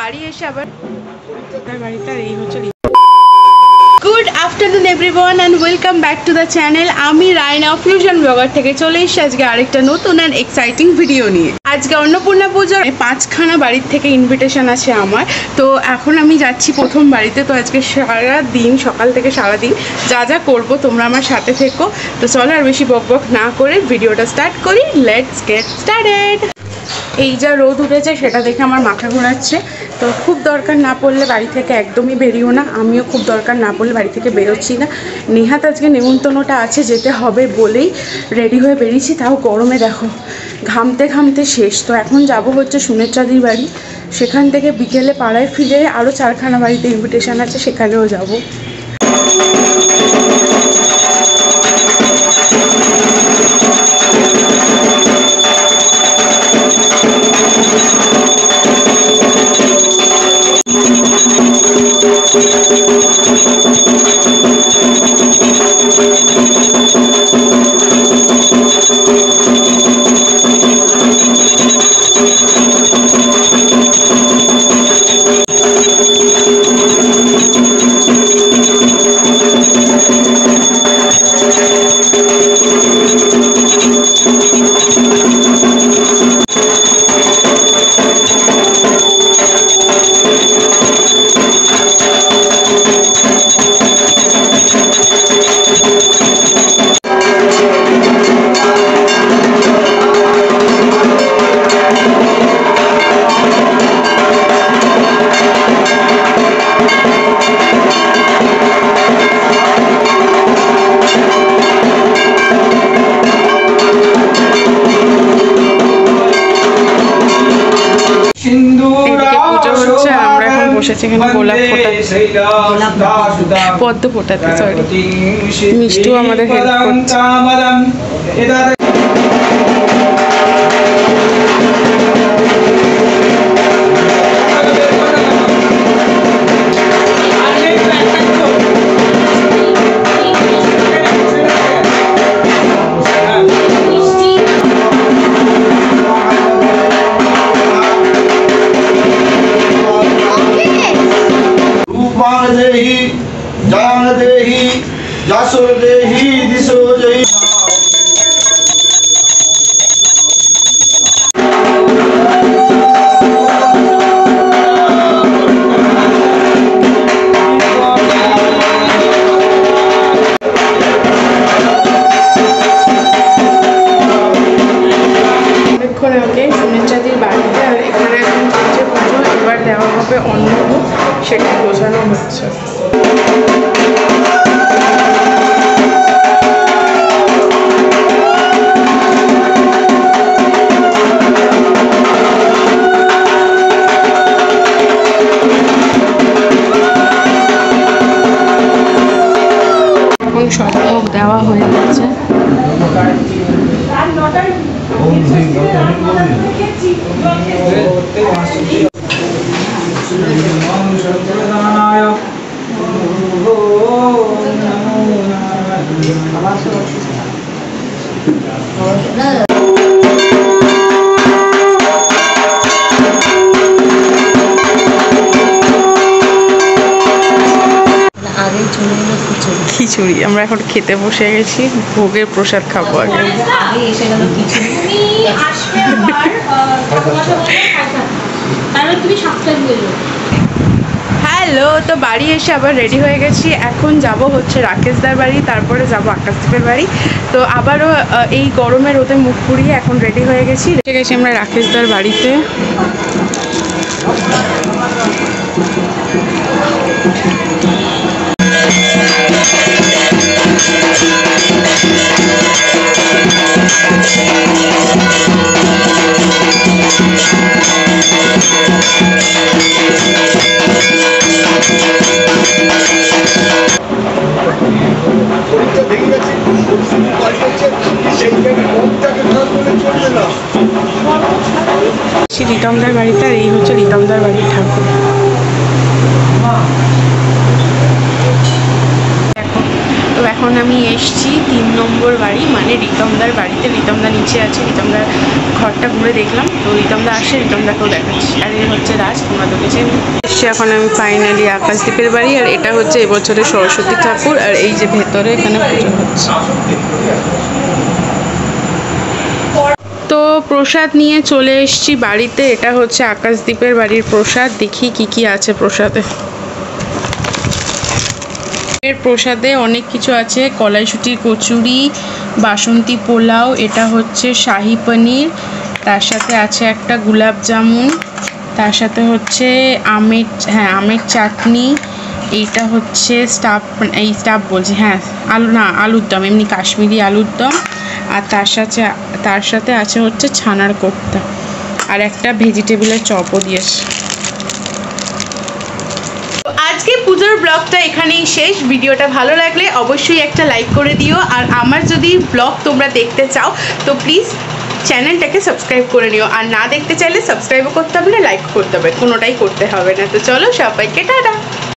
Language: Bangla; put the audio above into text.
বাড়ি এসে আবার বাড়িটা এই হচ্ছে। Good afternoon everyone and welcome back to the channel. আমি রায়না ফিউশন ব্লগার থেকে চলে এসেছি আজকে আরেকটা নতুন অ্যান্ড এক্সাইটিং ভিডিও নিয়ে। আজকে অন্নপূর্ণা পুজোর 5খানা বাড়ির থেকে ইনভিটেশন আছে আমার। তো এখন আমি যাচ্ছি প্রথম বাড়িতে। তো আজকে সারা দিন, সকাল থেকে সারাদিন যা যা করবো তোমরা আমার সাথে থেকো। তো চলো আর বেশি বক বক না করে ভিডিওটা স্টার্ট করি। Let's get started. এই যা রোদ উঠেছে সেটা দেখে আমার মাথা ঘোরাচ্ছে। তো খুব দরকার না পড়লে বাড়ি থেকে একদমই বেরিও না। আমিও খুব দরকার না পড়লে বাড়ি থেকে বেরোচ্ছি না। নেহাত আজকে নেমন্তন্নটা আছে, যেতে হবে বলেই রেডি হয়ে বেরিয়েছি। তাও গরমে দেখো ঘামতে ঘামতে শেষ। তো এখন যাব হচ্ছে সুনেত্রাদির বাড়ি। সেখান থেকে বিকেলে পাড়ায় ফিরে আরও 4খানা বাড়িতে ইনভিটেশান আছে, সেখানেও যাব। এখানে গোলাপ ফোটাতে, পদ্ম ফোটাতে, সরি। মিষ্টু আমাদের হেল্প করছে। देहि जान देहि जासो देहि दिशो देहि। সুনেত্রাদির বাড়িতে, আর এখানে এখন চলছে পুজো। এবার দেওয়া হবে অন্নভোগ, সেটা বোঝানো হচ্ছে। এখন সব দেওয়া হয়ে গেছে। খিচুড়ি আমরা এখন খেতে বসে গেছি। ভোগের প্রসাদ খাবো আগে। হ্যালো, তো বাড়ি এসে আবার রেডি হয়ে গেছি। এখন যাব হচ্ছে রাকেশদার বাড়ি, তারপরে যাব আকাশদীপের বাড়ি। তো আবারও এই গরমের রোদে মুখ পুড়িয়ে এখন রেডি হয়ে গেছি। আমরা রাকেশদার বাড়িতে। রিতমদার বাড়িতে, আর এই হচ্ছে রিতমদার বাড়ির ঠাকুর। তো এখন আমি এসছি 3 নম্বর বাড়ি, মানে রিতমদার বাড়িতে। রিতমদা নিচে আছে, রিতমদার ঘরটা ঘুরে দেখলাম, তো রিতমদা আসে, রিতমদাকেও দেখাচ্ছি। আর এই হচ্ছে রাজ, তোমরা তো চেনো। এসছি এখন আমি ফাইনালি আকাশদ্বীপের বাড়ি, আর এটা হচ্ছে এবছরের সরস্বতী ঠাকুর। আর এই যে ভেতরে এখানে পুজো হচ্ছে। তো প্রসাদ নিয়ে চলে এসেছি বাড়িতে। এটা হচ্ছে আকাশদ্বীপের বাড়ির প্রসাদ। দেখি কি কি আছে প্রসাদে। এর প্রসাদে অনেক কিছু আছে, কলাইশুটির কচুরি, বাসন্তী পোলাও, এটা হচ্ছে শাহি পনির, তার সাথে আছে একটা গোলাপ জামুন, তার সাথে হচ্ছে আমের চাটনি, এইটা হচ্ছে স্টাফ বলছি, আলুর দম, এমনি কাশ্মীরি আলুর দম। আর তার সাথে আছে হচ্ছে ছানার কোপ্তা, আর একটা ভেজিটেবলের চপও দিয়েছে। আজকে পুজোর ব্লগটা এখানেই শেষ। ভিডিওটা ভালো লাগলে অবশ্যই একটা লাইক করে দিও। আর আমার যদি ব্লগ তোমরা দেখতে চাও তো প্লিজ চ্যানেলটাকে সাবস্ক্রাইব করে নিও। আর না দেখতে চাইলে সাবস্ক্রাইবও করতে হবে না, লাইক করতে হবে, কোনোটাই করতে হবে না। তো চলো, সবাইকে টাটা।